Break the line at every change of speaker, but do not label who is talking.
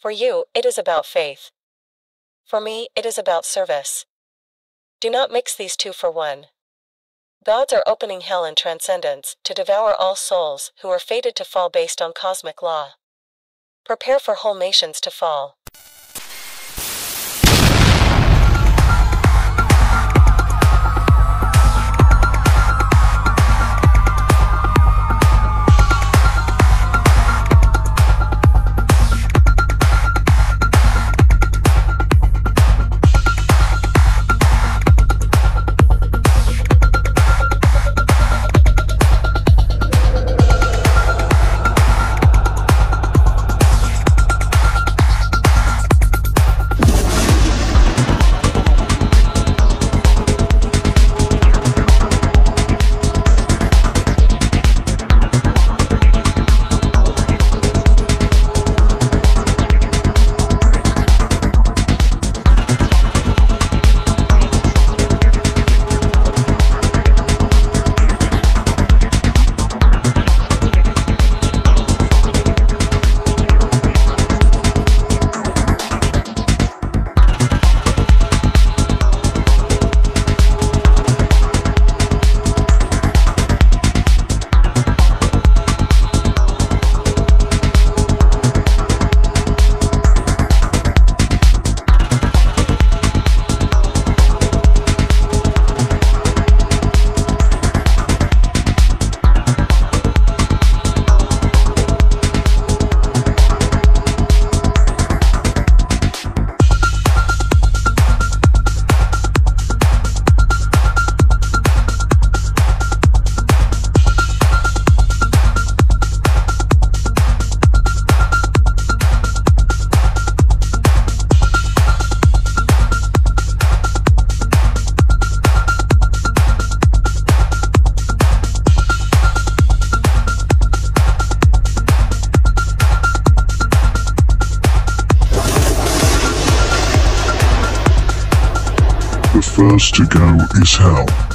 For you, it is about faith. For me, it is about service. Do not mix these two for one. Gods are opening hell and transcendence to devour all souls who are fated to fall based on cosmic law. Prepare for whole nations to fall.
The first to go is hell.